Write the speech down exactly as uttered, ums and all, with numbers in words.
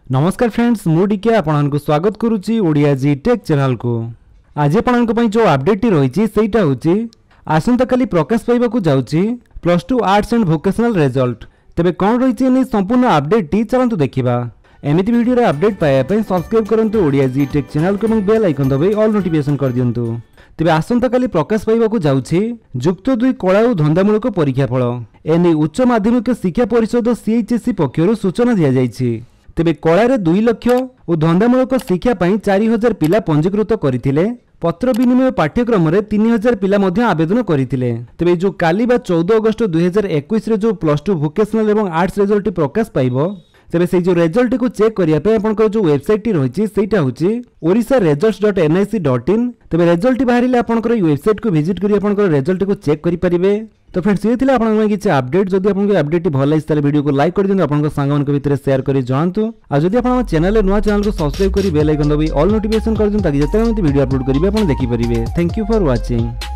नमस्कार फ्रेंड्स, मु डिके आपन को स्वागत करुच्ची ओडिया जी टेक चैनल को। आज आपन जो अपडेट रही सेटा होची आसंता काली प्रकाश पाइबा को जाउची plus two arts and vocational result. तेबे कौन रही संपूर्ण अपडेट टी चलतु देखिबा। एमिति वीडियो रे अपडेट पाया पई सब्सक्राइब करंतु ओडिया जी टेक चैनल को एवं बेल आइकन दबाई ऑल नोटिफिकेशन कर दियंतु। तेबे आसंता काली प्रकाश पाइबा को जाउची जुक्त दुई कला और धंदामूलक परीक्षा फल। एने उच्च माध्यमिक शिक्षा परिषद सीएचएससी पक्षरु सूचना दिया जायछि। तेबे कलारे दुई लक्ष और धंदामूलक शिक्षा पाई चार हजार पिला पंजीकृत करथिले। पत्र विनिमय पाठ्यक्रम रे तीन हजार पिला मध्य आवेदन करथिले। तेबे जो काली बा चौदह अगस्त दुई हजार इक्कीस रे जो प्लस टू वोकेशनल एवं आर्ट्स रिजल्ट प्रकाश पाइबो। तेबे से जो रिजल्ट को चेक करिया पे आपन जो वेबसाइट टी रहिछि सेटा होछि Odisha results dot N I C dot in. तेबे रिजल्ट बाहरिले आपन वेबसाइट को विजिट करी आपन रिजल्ट को चेक करि परिबे। तो फ्रेंड्स ये थिला आपन किछि अपडेट। जदि आपन अपडेट भल लागिस ताले वीडियो को लाइक कर दियंतु, आपन संग मन के भितर शेयर करी जानतु। आ जदि आपन चैनल रे नुवा चैनल को सब्सक्राइब करी बेल आइकन दबाई ऑल नोटिफिकेशन कर दियंतु ताकि जते हम वीडियो अपलोड करिवे आपन देखि परिबे। Thank you for watching.